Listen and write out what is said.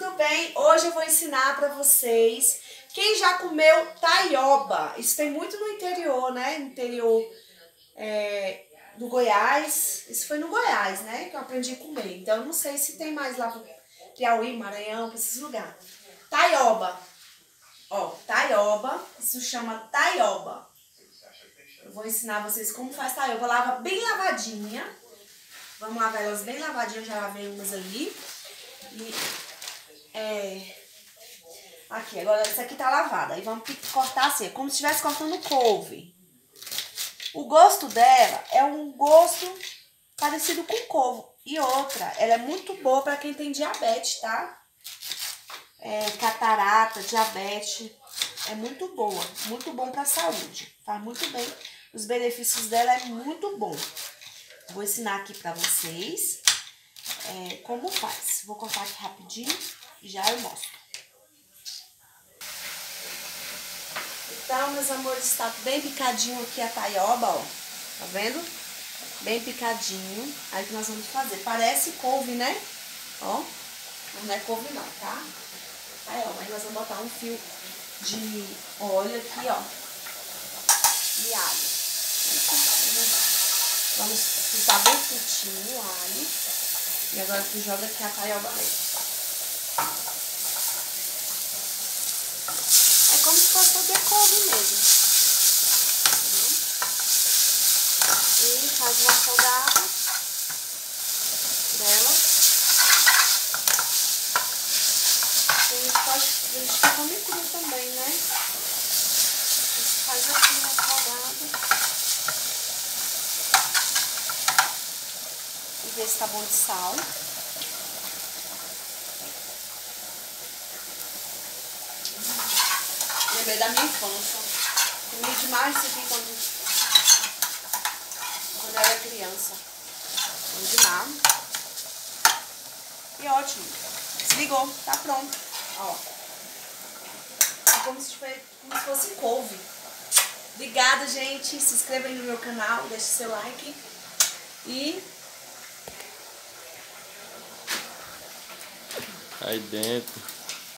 tudo bem? Hoje eu vou ensinar pra vocês quem já comeu taioba. Isso tem muito no interior, né? No interior do Goiás. Isso foi no Goiás, né? Que eu aprendi a comer. Então eu não sei se tem mais lá pro Piauí, Maranhão, pra esses lugares. Taioba. Ó, taioba. Isso chama taioba. Eu vou ensinar vocês como faz taioba. Lava bem lavadinha. Vamos lavar elas bem lavadinhas, já lavei umas ali. E aqui, agora essa aqui tá lavada. Aí vamos cortar assim, é como se estivesse cortando couve. O gosto dela é um gosto parecido com couve. E outra, ela é muito boa para quem tem diabetes, tá? Catarata, diabetes. É muito boa, muito bom pra saúde. Faz muito bem. Os benefícios dela é muito bom. Vou ensinar aqui pra vocês como faz. Vou cortar aqui rapidinho e já eu mostro. Então, meus amores, está bem picadinho aqui a taioba, ó. Tá vendo? Bem picadinho. Aí que nós vamos fazer. Parece couve, né? Ó. Mas não é couve não, tá? Aí, ó. Aí nós vamos botar um fio de óleo aqui, ó. E alho. Vamos fritar bem fritinho o alho. E agora tu joga aqui a taioba dentro. É como se fosse fazer couve mesmo. E faz uma refogada dela. A gente come cru também, né? A gente faz assim uma refogada. E ver se tá bom de sal. Lembrei da minha infância. Comi demais isso aqui quando eu era criança. Vamos demais. E ótimo. Desligou, tá pronto. Ó. É como se fosse couve. Obrigada, gente. Se inscreva aí no meu canal, deixe seu like. E aí dentro.